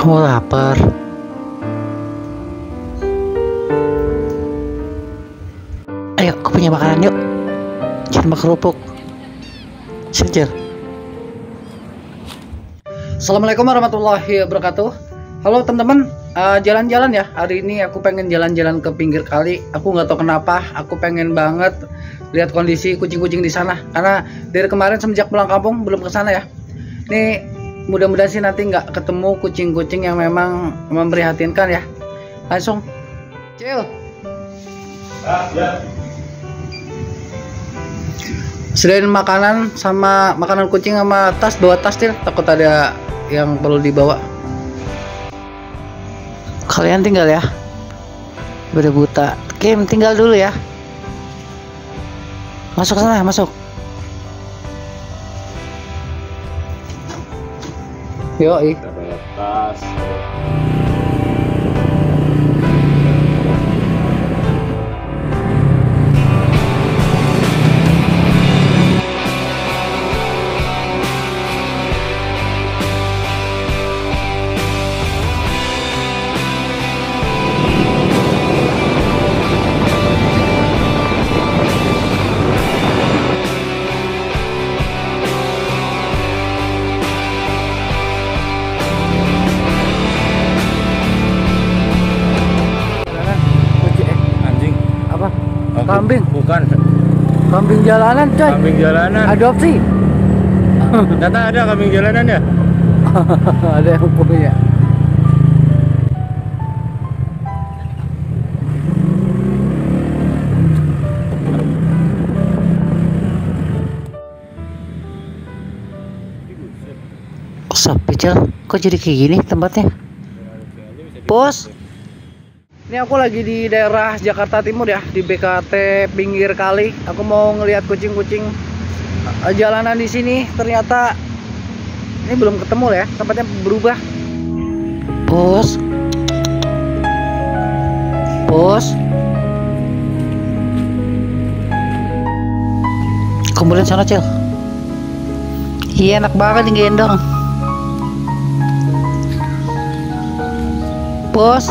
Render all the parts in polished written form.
Kamu lapar? Ayo, aku punya makanan yuk. Jangan kerupuk. Sini. Assalamualaikum warahmatullahi wabarakatuh. Halo teman-teman, jalan-jalan ya. Hari ini aku pengen jalan-jalan ke pinggir kali. Aku nggak tahu kenapa, aku pengen banget lihat kondisi kucing-kucing di sana. Karena dari kemarin semenjak pulang kampung belum ke sana ya. Nih mudah-mudahan sih nanti nggak ketemu kucing-kucing yang memang memprihatinkan ya. Langsung, Cil. Ya. Selain makanan sama makanan kucing sama tas, bawa tas Cil. Takut ada yang perlu dibawa. Kalian tinggal ya. Udah buta. Kim, tinggal dulu ya. Masuk sana, masuk. Yoi. Tas. Anjing. Apa? Oh, Kambing. Bukan. Kambing jalanan coy. Kambing jalanan. Adopsi. Ternyata ada kambing jalanan ya? Ada yang punya. Sepi, Cel. Kok jadi kayak gini tempatnya? Bos. Ini aku lagi di daerah Jakarta Timur ya, di BKT pinggir kali. Aku mau ngelihat kucing-kucing jalanan di sini. Ternyata ini belum ketemu ya, tempatnya berubah. Bos. Bos. Kemudian sana, Cel. Iya, enak banget digendong. Bos.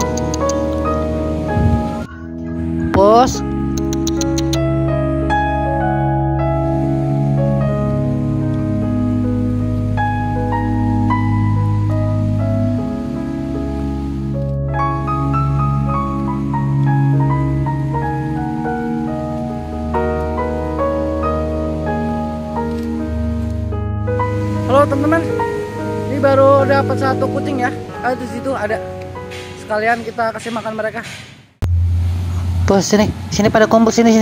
Bos. Halo teman-teman, ini baru dapat satu kucing ya. Di situ ada. Sekalian kita kasih makan mereka. Bos, sini pada kumpul, sini.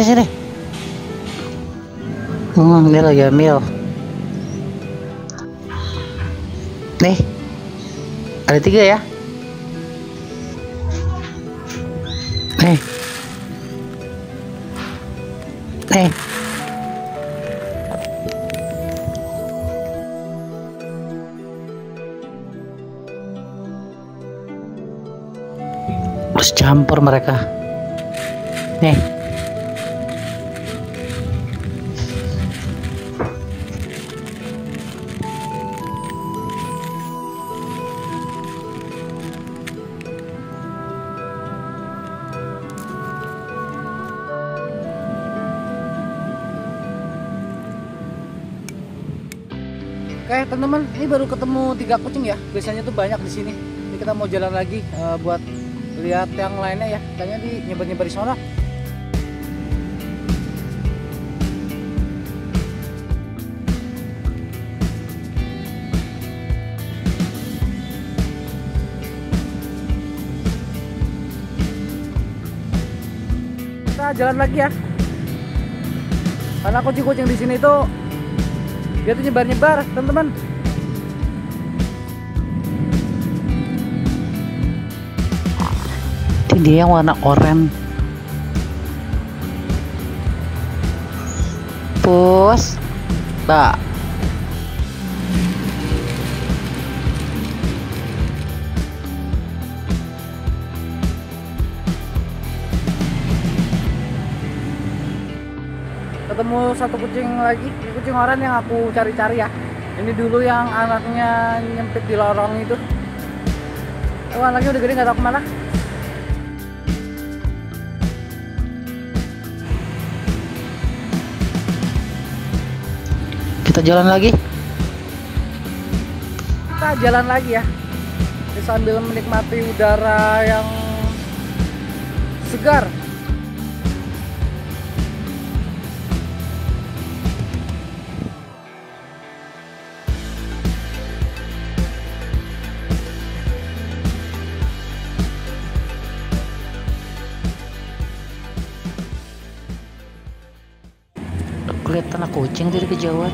Dia lagi hamil. Nih, ada 3 ya. Nih. Terus campur mereka. Nih. Oke teman-teman, ini baru ketemu 3 kucing ya. Biasanya tuh banyak di sini. Ini kita mau jalan lagi buat lihat yang lainnya ya. Kayaknya di nyebar-nyebar di sana. Kita jalan lagi ya. Karena kucing-kucing di sini tuh dia tuh nyebar-nyebar, teman-teman. Ini dia yang warna oranye. Bos. Nah. Ketemu satu kucing lagi, ini kucing oranye yang aku cari-cari ya. Ini dulu yang anaknya nyempit di lorong itu. Oh, anaknya udah gede nggak tahu kemana. Kita jalan lagi. Kita jalan lagi ya. Sambil menikmati udara yang segar. Kelihatan kucing dari kejauhan.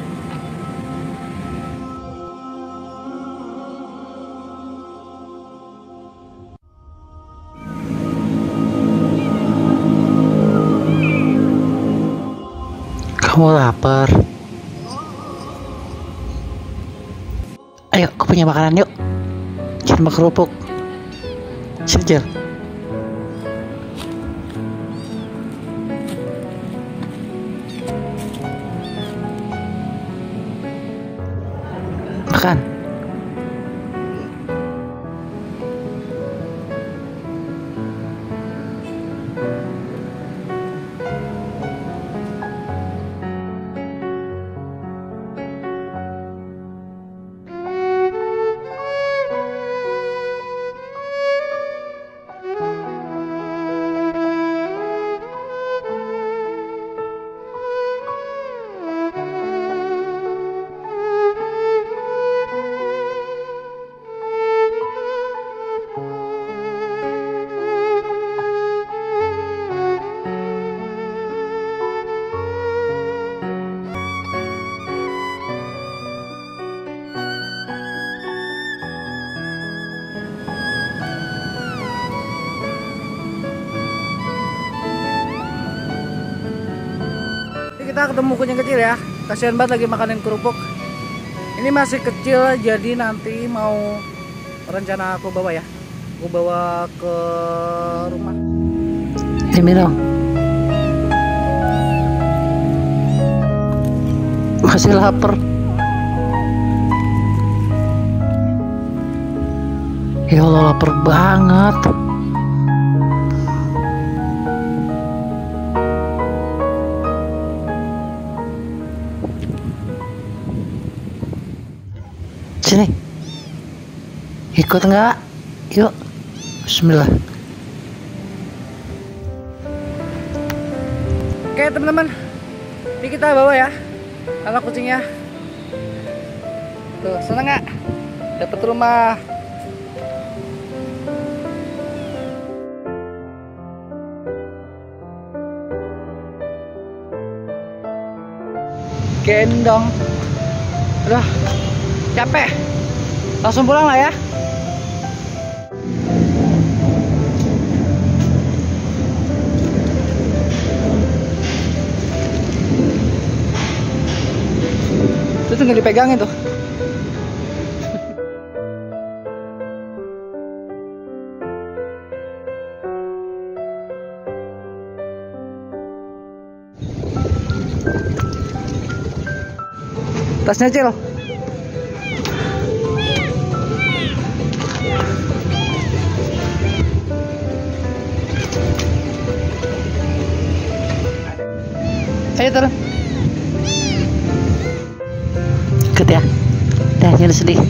Kamu lapar? Ayo, aku punya makanan yuk. Jangan makan kerupuk. Sejel. Makan. Kita ketemu kucing kecil ya. Kasihan banget lagi makanin kerupuk. Ini masih kecil, jadi nanti mau rencana aku bawa ya. Aku bawa ke rumah. Ini dong. Masih lapar. Ya Allah, lapar banget. Sini, ikut nggak? Yuk, Bismillah. Oke teman-teman, ini kita bawa ya anak kucingnya. Tuh, seneng nggak? Dapat rumah. Gendong. Udah capek, langsung pulang lah ya. Itu tinggal dipegangin tuh. Tasnya Cil. Ayo turun. Ikut ya. Dah, jangan sedih.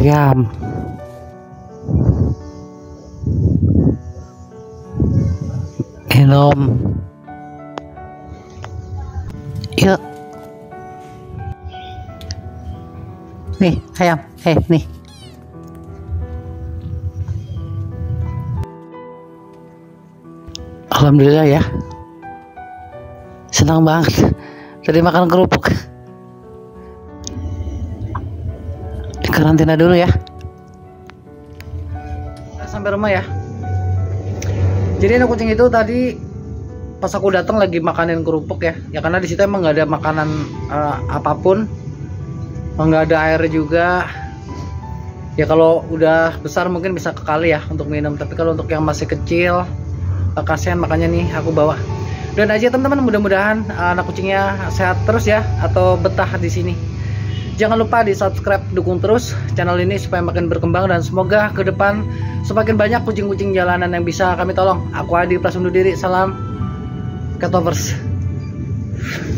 ayam. Minum. Yuk. Nih, ayam. Nih. Alhamdulillah ya. Senang banget. Tadi makan kerupuk. Di karantina dulu ya. Sampai rumah ya. Jadi anak kucing itu tadi pas aku datang lagi makanin kerupuk ya. Ya karena di situ emang nggak ada makanan apapun, nggak ada air juga. Ya kalau udah besar mungkin bisa ke kali ya untuk minum. Tapi kalau untuk yang masih kecil, kasihan, makanya nih aku bawa. Dan aja teman-teman, mudah-mudahan anak kucingnya sehat terus ya atau betah di sini. Jangan lupa di subscribe, dukung terus channel ini supaya makin berkembang dan semoga ke depan semakin banyak kucing-kucing jalanan yang bisa kami tolong. Aku Adi Pras undur diri, salam cat lovers.